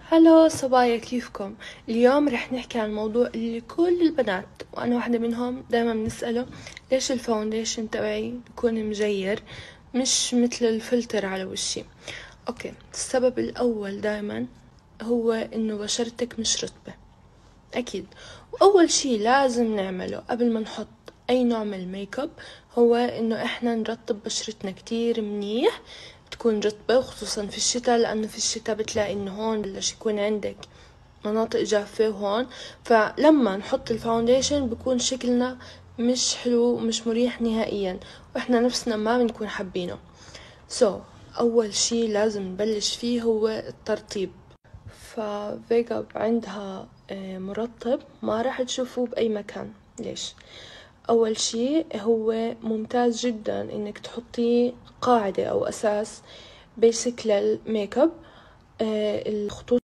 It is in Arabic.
هلو صبايا، كيفكم؟ اليوم رح نحكي عن موضوع اللي كل البنات وأنا واحدة منهم دايما بنسأله: ليش الفاونديشن تبعي بكون مجير مش مثل الفلتر على وشي؟ اوكي، السبب الأول دايما هو إنه بشرتك مش رطبة أكيد. وأول شي لازم نعمله قبل ما نحط أي نوع من الميك اب هو إنه إحنا نرطب بشرتنا كتير منيح، تكون رطبة، خصوصا في الشتاء، لأنه في الشتاء بتلاقي إنه هون بلش يكون عندك مناطق جافة وهون، فلما نحط الفاونديشن بكون شكلنا مش حلو ومش مريح نهائيا، وإحنا نفسنا ما بنكون حابينه. أول شي لازم نبلش فيه هو الترطيب. ففيجا عندها مرطب ما راح تشوفوه بأي مكان. ليش؟ أول شي هو ممتاز جدا إنك تحطيه قاعدة أو أساس بيسك للميك اب. الخطوط